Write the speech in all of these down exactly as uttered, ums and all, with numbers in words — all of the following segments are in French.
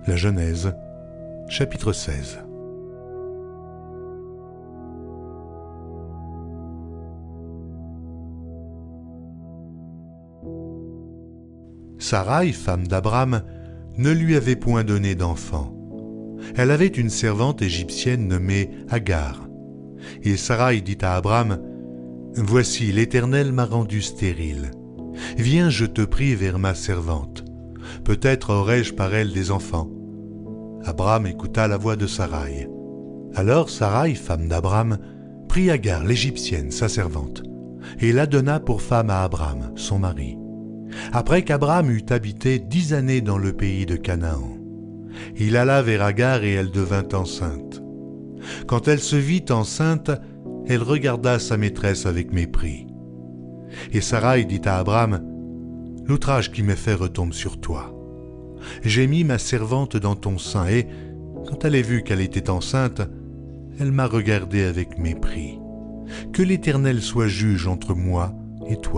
La Genèse, chapitre seize. Saraï, femme d'Abram, ne lui avait point donné d'enfant. Elle avait une servante égyptienne nommée Agar. Et Saraï dit à Abram, « Voici, l'Éternel m'a rendu stérile. Viens, je te prie, vers ma servante. Peut-être aurai-je par elle des enfants. » Abram écouta la voix de Saraï. Alors Saraï, femme d'Abram, prit Agar, l'Égyptienne, sa servante, et la donna pour femme à Abram, son mari. Après qu'Abram eut habité dix années dans le pays de Canaan, il alla vers Agar et elle devint enceinte. Quand elle se vit enceinte, elle regarda sa maîtresse avec mépris. Et Saraï dit à Abram, « L'outrage qui m'est fait retombe sur toi. J'ai mis ma servante dans ton sein et, quand elle a vu qu'elle était enceinte, elle m'a regardé avec mépris. Que l'Éternel soit juge entre moi et toi. »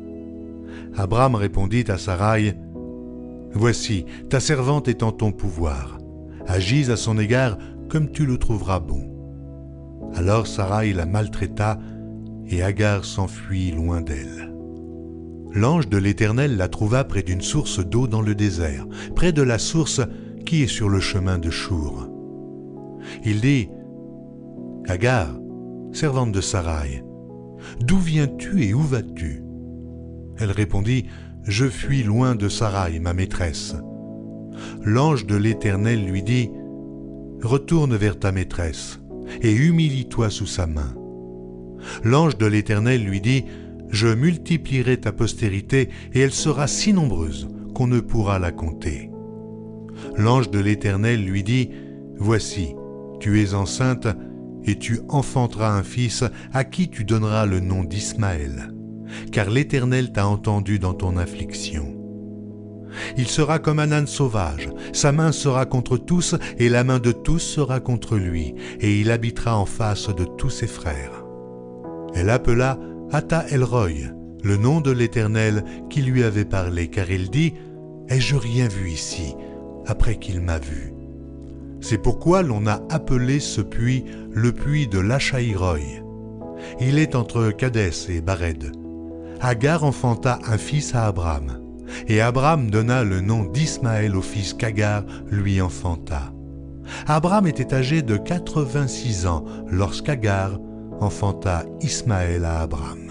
Abram répondit à Saraï, « Voici, ta servante est en ton pouvoir. Agis à son égard comme tu le trouveras bon. » Alors Saraï la maltraita et Agar s'enfuit loin d'elle. L'ange de l'Éternel la trouva près d'une source d'eau dans le désert, près de la source qui est sur le chemin de Chour. Il dit, « Agar, servante de Saraï, d'où viens-tu et où vas-tu » Elle répondit, « Je fuis loin de Saraï, ma maîtresse. » L'ange de l'Éternel lui dit, « Retourne vers ta maîtresse et humilie-toi sous sa main. » L'ange de l'Éternel lui dit, « Je multiplierai ta postérité et elle sera si nombreuse qu'on ne pourra la compter. » L'ange de l'Éternel lui dit, « Voici, tu es enceinte et tu enfanteras un fils à qui tu donneras le nom d'Ismaël. Car l'Éternel t'a entendu dans ton affliction. Il sera comme un âne sauvage, sa main sera contre tous, et la main de tous sera contre lui, et il habitera en face de tous ses frères. » Elle appela Ata El-Roy, le nom de l'Éternel qui lui avait parlé, car il dit, « Ai-je rien vu ici, après qu'il m'a vu ?» C'est pourquoi l'on a appelé ce puits le puits de Lachaïroï. Il est entre Kadès et Bared. Agar enfanta un fils à Abram, et Abram donna le nom d'Ismaël au fils qu'Agar lui enfanta. Abram était âgé de quatre-vingt-six ans lorsqu'Agar enfanta Ismaël à Abram.